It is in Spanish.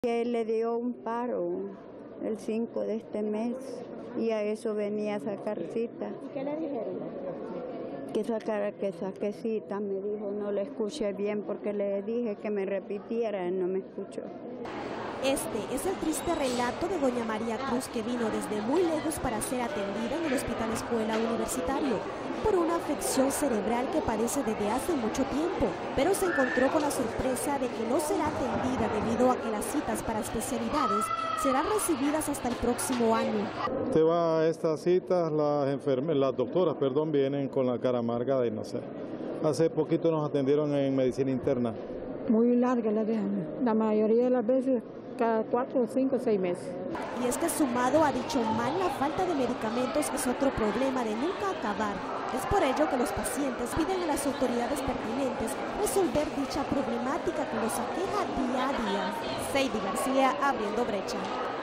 Él le dio un paro el 5 de este mes y a eso venía a sacar cita. ¿Qué le dijeron? Que saque cita, me dijo, no le escuché bien porque le dije que me repitiera, él no me escuchó. Este es el triste relato de doña María Cruz, que vino desde muy lejos para ser atendida en el Hospital Escuela Universitario por una afección cerebral que padece desde hace mucho tiempo, pero se encontró con la sorpresa de que no será atendida debido a que las citas para especialidades serán recibidas hasta el próximo año. Usted va a estas citas, las doctoras, vienen con la cara amarga de no sé. Hace poquito nos atendieron en medicina interna. Muy larga la dejan, la mayoría de las veces cada 4, 5, 6 meses. Y es que sumado a dicho mal, la falta de medicamentos es otro problema de nunca acabar. Es por ello que los pacientes piden a las autoridades pertinentes resolver dicha problemática que los aqueja día a día. Seidy García, Abriendo Brecha.